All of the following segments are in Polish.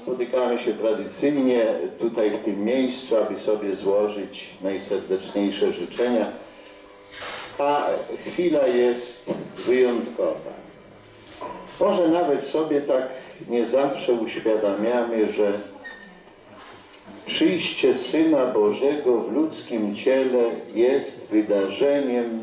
spotykamy się tradycyjnie tutaj w tym miejscu, aby sobie złożyć najserdeczniejsze życzenia, a chwila jest wyjątkowa. Może nawet sobie tak nie zawsze uświadamiamy, że przyjście Syna Bożego w ludzkim ciele jest wydarzeniem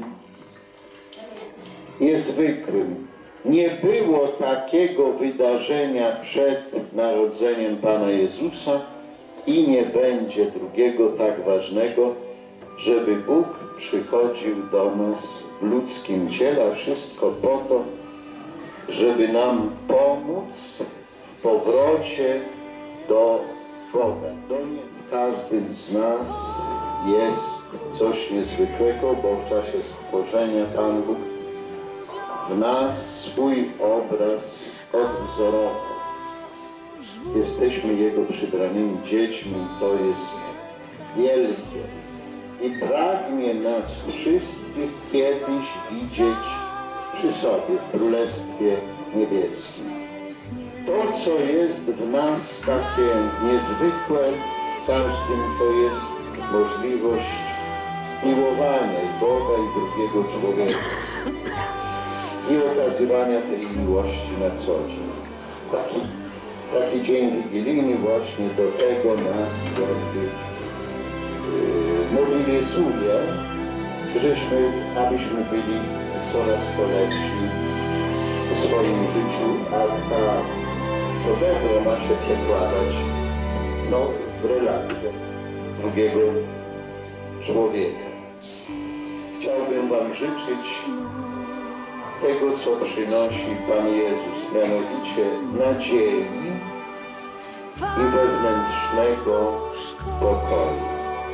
niezwykłym. Nie było takiego wydarzenia przed narodzeniem Pana Jezusa i nie będzie drugiego tak ważnego, żeby Bóg przychodził do nas w ludzkim ciele, a wszystko po to, żeby nam pomóc w powrocie do Boga. W każdym z nas jest coś niezwykłego, bo w czasie stworzenia Pan Bóg w nas swój obraz odwzorował. Jesteśmy Jego przybranymi dziećmi, to jest wielkie. I pragnie nas wszystkich kiedyś widzieć przy sobie w Królestwie Niebieskim. To, co jest w nas takie niezwykłe, w każdym to jest możliwość miłowania i Boga, i drugiego człowieka. I okazywania tej miłości na co dzień. Taki dzień wigilijny właśnie do tego nas jakby mobilizuje, abyśmy byli coraz to lepsi w swoim życiu, a to dobro ma się przekładać w relację drugiego człowieka. Chciałbym Wam życzyć tego, co przynosi Pan Jezus, mianowicie nadziei i wewnętrznego pokoju.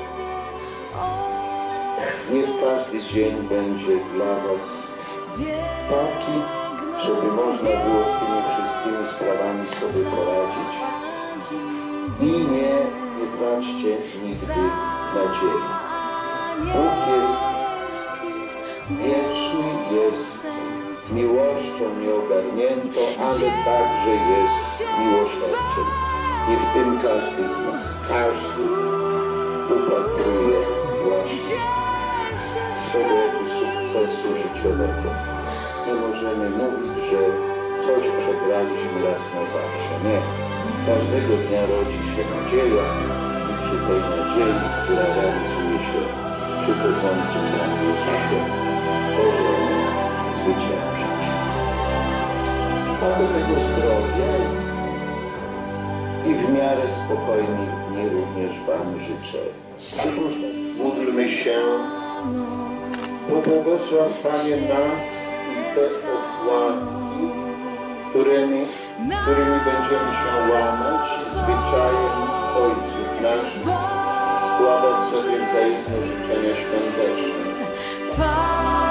Niech każdy dzień będzie dla Was taki, żeby można było z tymi wszystkimi sprawami sobie poradzić i nie traćcie nigdy nadziei. Bóg jest wieczny, jest miłością nieogarniętą, ale także jest miłosierdziem. I w tym każdy z nas, każdy upatruje właśnie swego sukcesu życiowego. Nie możemy mówić, że coś przegraliśmy raz na zawsze. Nie. Każdego dnia rodzi się nadzieja i przy tej nadziei, która realizuje się w przychodzącym nam Jezusie, możemy zwyciężyć. A do tego zdrowia i w miarę spokojnych dni również Wam życzę. Módlmy się. Pobłogosław Panie nas i te otłami, którymi będziemy się łamać, zwyczajem Ojców naszych, składać sobie wzajemne życzenia świąteczne.